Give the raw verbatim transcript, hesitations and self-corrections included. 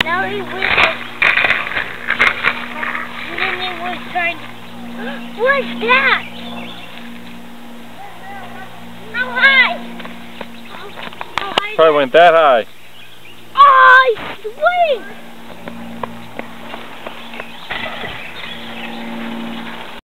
Ellie went. And then he was trying to. What's that? How high? How, how high? Probably went that high. Oh, I swing!